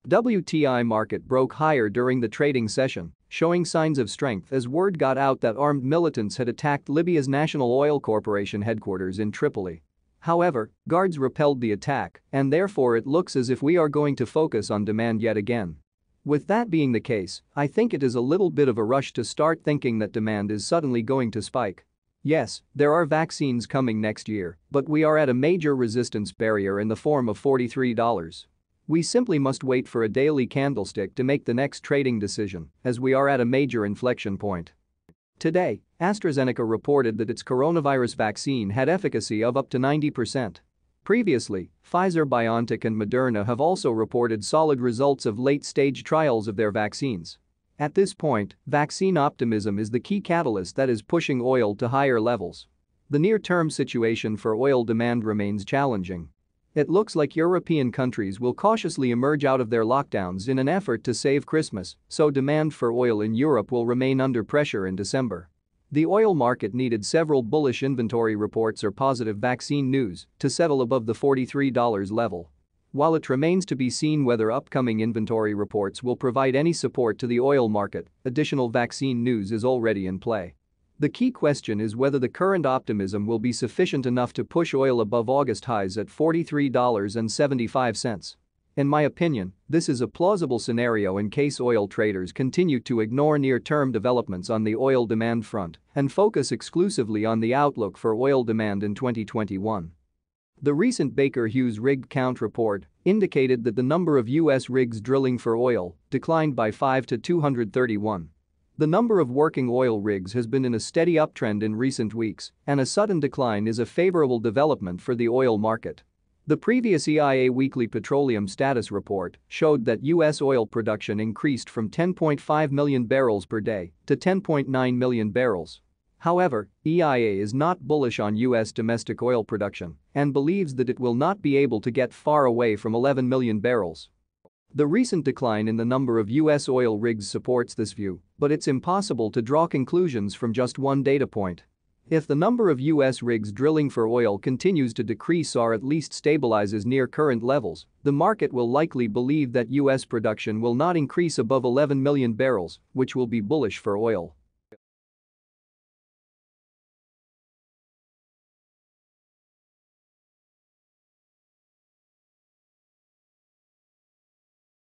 WTI market broke higher during the trading session, showing signs of strength as word got out that armed militants had attacked Libya's National Oil Corporation headquarters in Tripoli. However, guards repelled the attack, and therefore it looks as if we are going to focus on demand yet again. With that being the case, I think it is a little bit of a rush to start thinking that demand is suddenly going to spike. Yes, there are vaccines coming next year, but we are at a major resistance barrier in the form of $43. We simply must wait for a daily candlestick to make the next trading decision, as we are at a major inflection point. Today, AstraZeneca reported that its coronavirus vaccine had efficacy of up to 90%. Previously, Pfizer, BioNTech and Moderna have also reported solid results of late-stage trials of their vaccines. At this point, vaccine optimism is the key catalyst that is pushing oil to higher levels. The near-term situation for oil demand remains challenging. It looks like European countries will cautiously emerge out of their lockdowns in an effort to save Christmas, so demand for oil in Europe will remain under pressure in December. The oil market needed several bullish inventory reports or positive vaccine news to settle above the $43 level. While it remains to be seen whether upcoming inventory reports will provide any support to the oil market, additional vaccine news is already in play. The key question is whether the current optimism will be sufficient enough to push oil above August highs at $43.75. In my opinion, this is a plausible scenario in case oil traders continue to ignore near-term developments on the oil demand front and focus exclusively on the outlook for oil demand in 2021. The recent Baker Hughes rig count report indicated that the number of U.S. rigs drilling for oil declined by 5 to 231. The number of working oil rigs has been in a steady uptrend in recent weeks, and a sudden decline is a favorable development for the oil market. The previous EIA weekly petroleum status report showed that U.S. oil production increased from 10.5 million barrels per day to 10.9 million barrels. However, EIA is not bullish on U.S. domestic oil production and believes that it will not be able to get far away from 11 million barrels. The recent decline in the number of U.S. oil rigs supports this view, but it's impossible to draw conclusions from just one data point. If the number of U.S. rigs drilling for oil continues to decrease or at least stabilizes near current levels, the market will likely believe that U.S. production will not increase above 11 million barrels, which will be bullish for oil.